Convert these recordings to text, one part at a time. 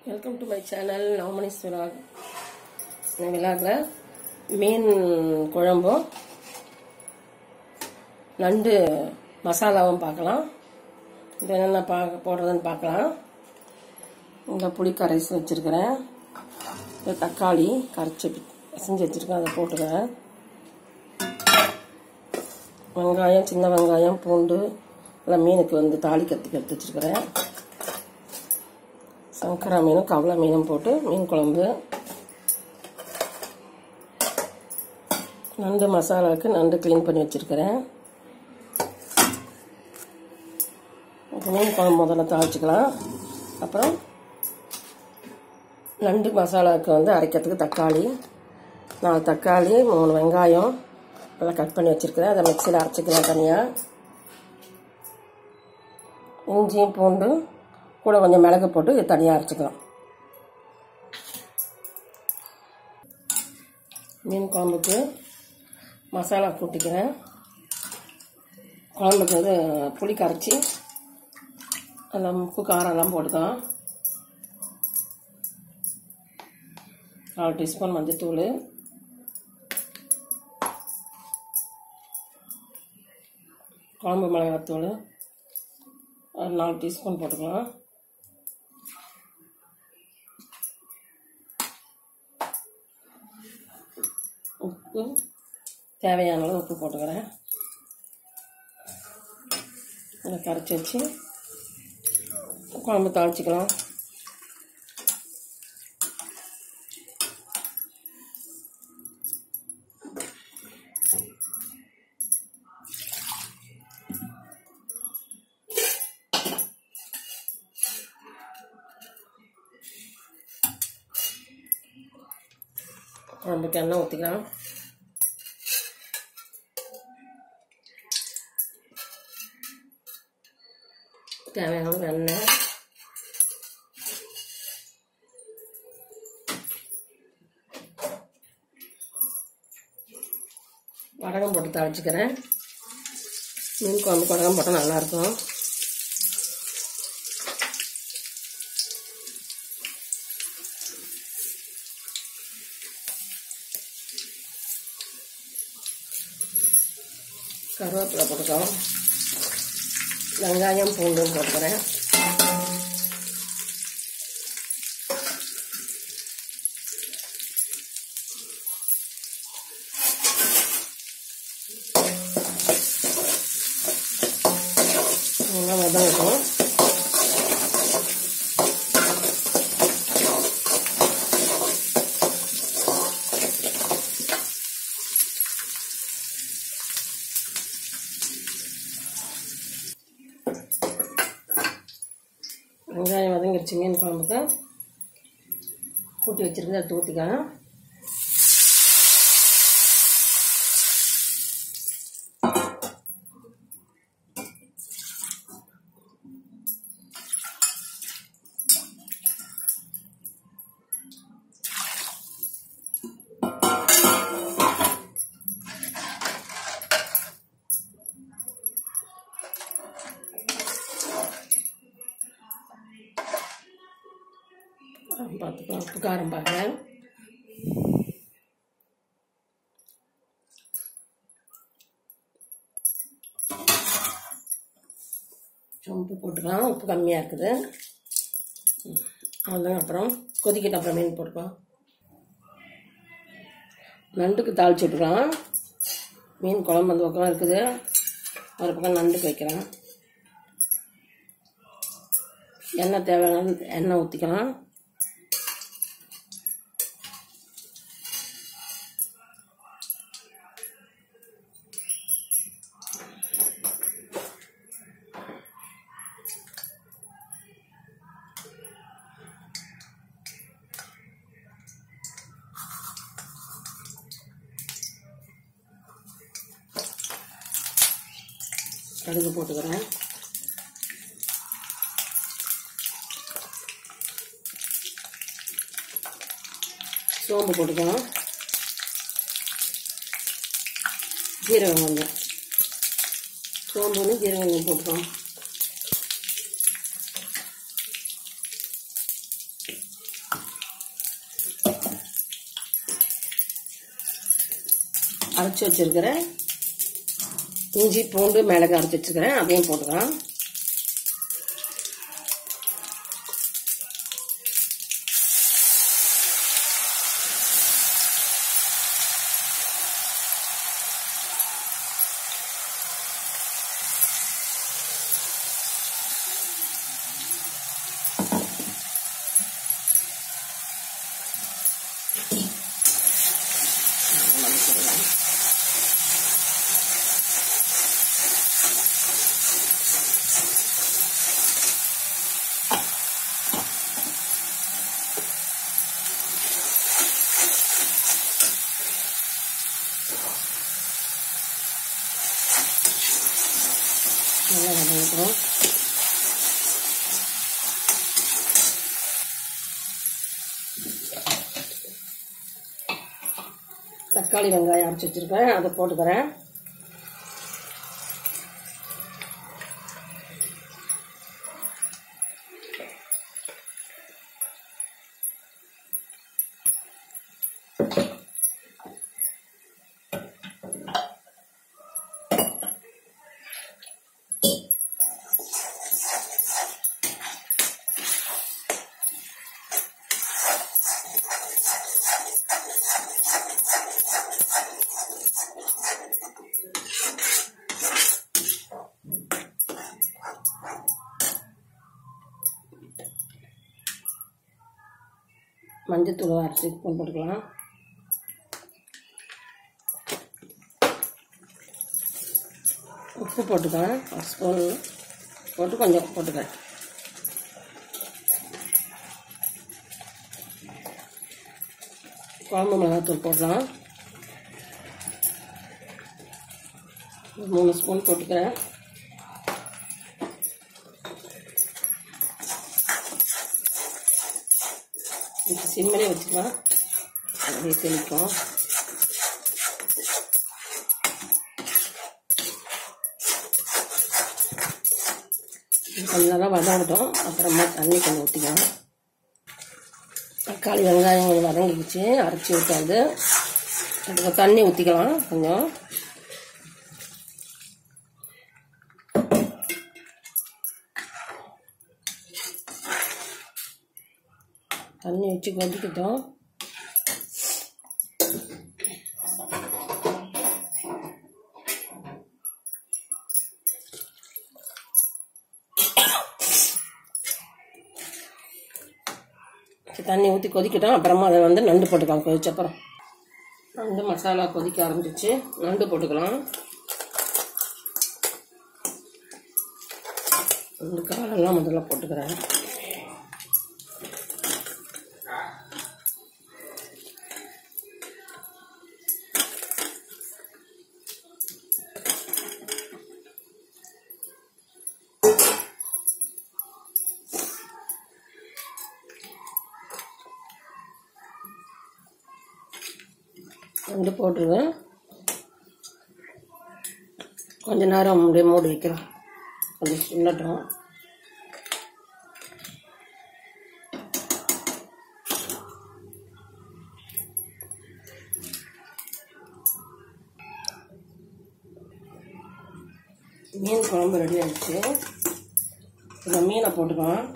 Welcome to my channel Navamanis vlog. இந்த விலாகில் மீன் குழம்பும் நண்டு மசாலாவும் பார்க்கலாம். இது என்னென்ன போடுறதுன்னு பார்க்கலாம். இந்த புளி கரைச்சி வச்சுருக்கிறேன். இந்த தக்காளி கரைச்சி செஞ்சு வச்சுருக்கேன், அதை போட்டுக்கிறேன். வெங்காயம், சின்ன வெங்காயம், பூண்டு எல்லாம் மீனுக்கு தாளிக்கிறதுக்கு எடுத்து வச்சுருக்கிறேன். சங்கரா மீனும் கவலை மீனும் போட்டு மீன் குழம்பு. நண்டு மசாலாவுக்கு நண்டு க்ளீன் பண்ணி வச்சுருக்கிறேன். மீன் குழம்பு முதல்ல தாளிச்சிக்கலாம். அப்புறம் நண்டு மசாலாவுக்கு அரைக்கிறதுக்கு தக்காளி 4 தக்காளி, 3 வெங்காயம் எல்லாம் கட் பண்ணி வச்சுருக்கிறேன். அதை மிக்சியில் அரைச்சிக்கலாம் தனியாக. இஞ்சியும் பூண்டு கூட கொஞ்சம் மிளகு போட்டு தனியாக அரைச்சிக்கலாம். மீன் குழம்புக்கு மசாலா கூட்டிக்கிறேன். குழம்புக்கு புளி கரைச்சி எல்லாம் உப்பு காரம் எல்லாம் போட்டுக்கலாம். 4 டீஸ்பூன் மஞ்சத்தூள், குழம்பு மிளகாத்தூள் ஒரு 4 டீஸ்பூன் போட்டுக்கலாம். உப்பு தேவையான அளவு உப்பு போட்டுக்கிறேன். அதை கரைச்சி வச்சு குழம்பு தாளிச்சிக்கலாம். குழம்புக்கு எண்ணெய் ஊற்றிக்கலாம். தேவையான எண்ணெய், வடகம் போட்டு தாளிச்சுக்கிறேன். மீன் குழம்பு வடகம் போட்டால் நல்லாயிருக்கும். கருவேப்பிலை போட்டுக்கலாம். வெங்காயம் பூண்டும் போட்டுக்கிறேன். நல்லா வதங்கட்டும். வெங்காயம் வதங்கிடுச்சு. மீன் குழம்புக்கு கூட்டி வச்சுருக்கு, அதை ஊற்றிக்கலாம். பார்த்துக்கலாம். உப்பு காரம் பார்க்குறேன். உப்பு போட்டுக்கலாம். உப்பு கம்மியாக இருக்குது. அவ்வளோதான். அப்புறம் கொதிக்கிட்ட அப்புறம் மீன் போட்டுக்கலாம். நண்டுக்கு தாளிச்சு விட்டுக்கலாம். மீன் குழம்பு அந்த பக்கம் இருக்குது, ஒரு பக்கம் நண்டுக்கு வைக்கலாம். எண்ணெய் தேவையான எண்ணெய் ஊற்றிக்கலாம். கடுகு போட்டுக்கிறேன். சோம்பு போட்டுக்கலாம். ஜீரகம் கொஞ்சம், சோம்பு ஜீரகம் போட்டுக்கலாம். அரைச்சி வச்சிருக்கிறேன் இஞ்சி பூண்டு மிளகு அரைச்சி வச்சுருக்கிறேன், அதையும் போட்டுக்கலாம். நல்லா வதங்கிக்கிறோம். தக்காளி வெங்காயம் அரைச்சி வச்சிருக்கேன், அதை போட்டுக்கிறேன். மஞ்சத்தூள் அரைச்சி ஸ்பூன் போட்டுக்கலாம். உப்பு போட்டுக்கலாம், ஒரு ஸ்பூன் போட்டு கொஞ்சம் போட்டுக்கிறேன். குழம்பு மிளகாத்தூள் போடலாம், 3 ஸ்பூன் போட்டுக்கிறேன். இப்போ சிம்மிலே வச்சுக்கலாம், அப்படியே தெளிக்கும். கொஞ்சம் நல்லா வதங்கட்டும், அப்புறமா தண்ணி கொஞ்சம் ஊற்றிக்கலாம். தக்காளி வெங்காயம் கொஞ்சம் வதங்கிடுச்சு, அரைச்சி ஊற்றாது. அதுக்கு தண்ணி ஊற்றிக்கலாம் கொஞ்சம். தண்ணி வச்சு கொதிக்கிட்டோம். தண்ணி ஊற்றி கொதிக்கிட்டோம், அப்புறமா அதை நண்டு போட்டுக்கலாம். கொதிச்சப்பறம் நண்டு மசாலா கொதிக்க ஆரம்பிச்சிச்சு, நண்டு போட்டுக்கலாம். நண்டு காலெல்லாம் முதல்ல போட்டுக்கிறேன். நண்டு போட்டுருவேன். கொஞ்ச நேரம் அப்படியே மூடி வைக்கிறோம், கொஞ்சம் சுண்டட்டும். மீன் குழம்பு ரெடி ஆகிடுச்சு. இந்த மீனை போட்டுக்கலாம்.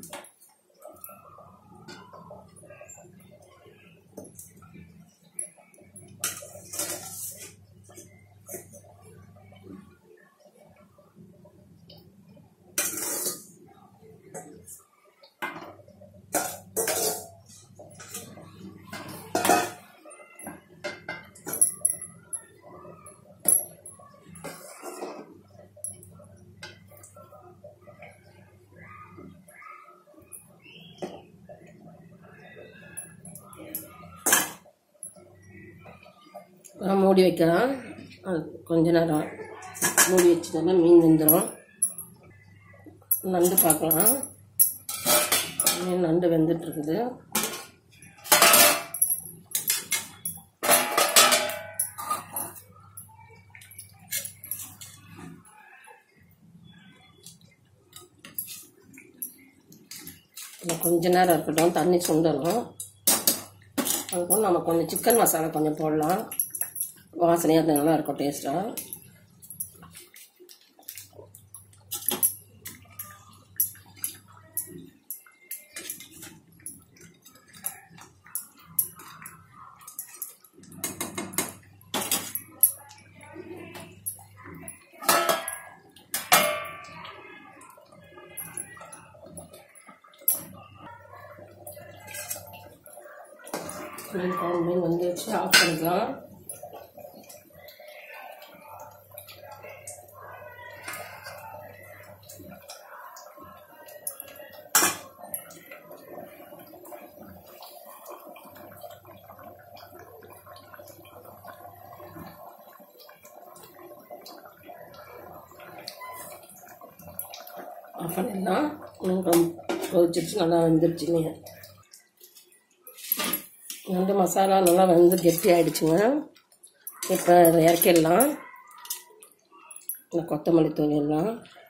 மூடி வைக்கலாம். கொஞ்ச நேரம் மூடி வச்சுட்டோம்னா மீன் வெந்துடும். நண்டு பார்க்கலாம். நண்டு வெந்துட்டு இருக்குது. கொஞ்ச நேரம் இருக்கட்டும், தண்ணி சுண்டணும். அதுக்கு நம்ம கொஞ்சம் சிக்கன் மசாலா கொஞ்சம் போடலாம். வாசனையாக அது நல்லாயிருக்கும் டேஸ்ட்டாக. மீன் வந்துச்சு, ஆஃப் பண்ணிக்கலாம். ஆஃப் பண்ணிடலாம். கொதிச்சிருச்சு, நல்லா வெந்துருச்சுங்க. நண்டு மசாலா நல்லா வந்து கெட்டி ஆகிடுச்சுங்க. இப்போ இறக்கிடலாம். இந்த கொத்தமல்லி தூவிடலாம்.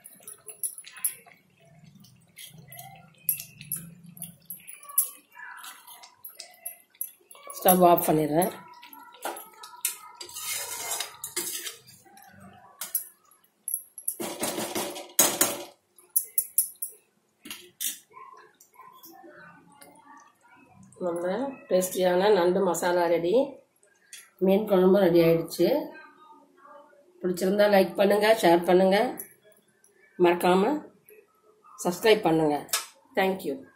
ஸ்டவ் ஆஃப் பண்ணிடுறேன். நல்ல டேஸ்டியான நண்டு மசாலா ரெடி. மீன் குழம்பு ரெடி ஆகிடுச்சு. பிடிச்சிருந்தா லைக் பண்ணுங்கள், ஷேர் பண்ணுங்கள், மறக்காமல் சப்ஸ்கிரைப் பண்ணுங்கள். தேங்க்யூ.